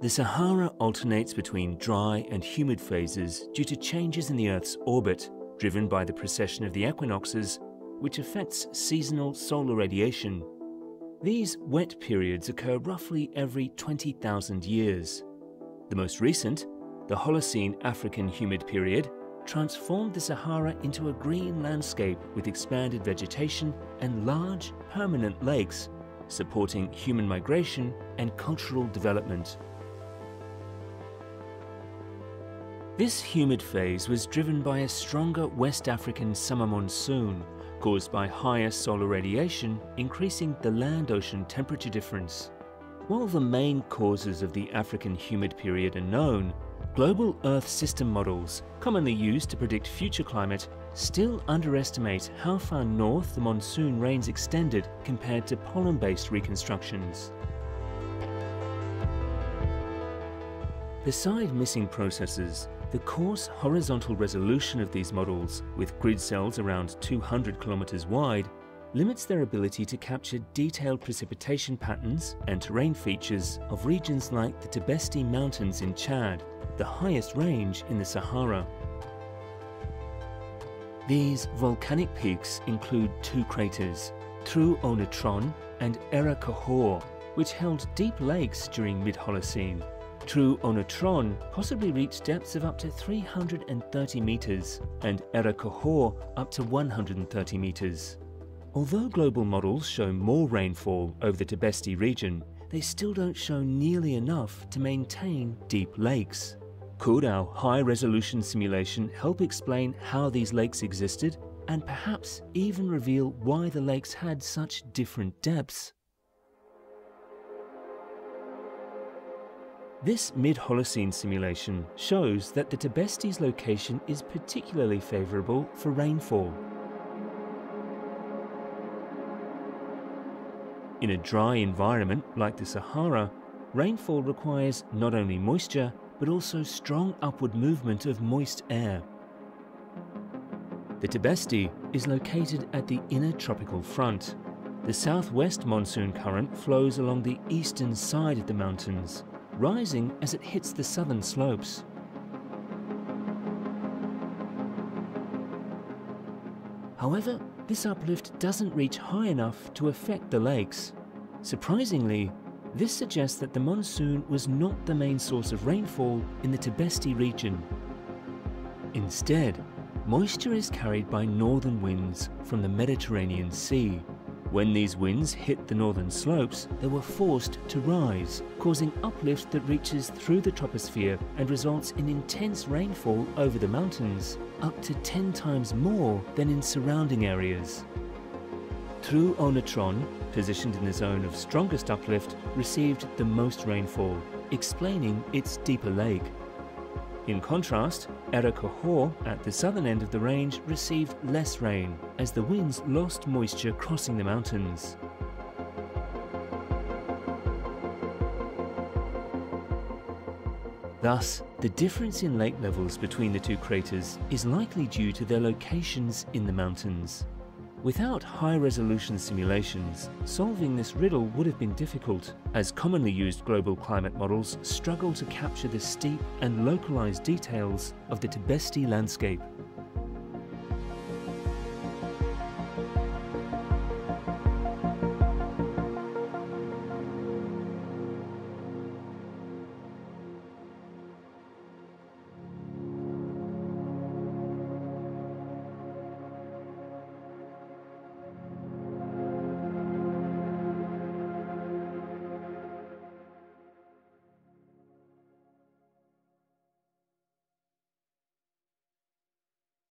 The Sahara alternates between dry and humid phases due to changes in the Earth's orbit, driven by the precession of the equinoxes, which affects seasonal solar radiation. These wet periods occur roughly every 20,000 years. The most recent, the Holocene African Humid Period, transformed the Sahara into a green landscape with expanded vegetation and large, permanent lakes, supporting human migration and cultural development. This humid phase was driven by a stronger West African summer monsoon, caused by higher solar radiation, increasing the land-ocean temperature difference. While the main causes of the African humid period are known, global Earth system models, commonly used to predict future climate, still underestimate how far north the monsoon rains extended compared to pollen-based reconstructions. Beside missing processes, the coarse horizontal resolution of these models, with grid cells around 200 kilometers wide, limits their ability to capture detailed precipitation patterns and terrain features of regions like the Tibesti Mountains in Chad, the highest range in the Sahara. These volcanic peaks include two craters, Trou-au-Neutron and Era-Kahor, which held deep lakes during mid-Holocene. Trou-au-Neutron possibly reached depths of up to 330 meters, and Era-Kahor up to 130 meters. Although global models show more rainfall over the Tibesti region, they still don't show nearly enough to maintain deep lakes. Could our high-resolution simulation help explain how these lakes existed, and perhaps even reveal why the lakes had such different depths? This mid-Holocene simulation shows that the Tibesti's location is particularly favorable for rainfall. In a dry environment like the Sahara, rainfall requires not only moisture, but also strong upward movement of moist air. The Tibesti is located at the inner tropical front. The southwest monsoon current flows along the eastern side of the mountains, rising as it hits the southern slopes. However, this uplift doesn't reach high enough to affect the lakes. Surprisingly, this suggests that the monsoon was not the main source of rainfall in the Tibesti region. Instead, moisture is carried by northern winds from the Mediterranean Sea. When these winds hit the northern slopes, they were forced to rise, causing uplift that reaches through the troposphere and results in intense rainfall over the mountains, up to 10 times more than in surrounding areas. Trou-au-Neutron, positioned in the zone of strongest uplift, received the most rainfall, explaining its deeper lake. In contrast, Era-Kahor, at the southern end of the range, received less rain, as the winds lost moisture crossing the mountains. Thus, the difference in lake levels between the two craters is likely due to their locations in the mountains. Without high-resolution simulations, solving this riddle would have been difficult, as commonly used global climate models struggle to capture the steep and localized details of the Tibesti landscape.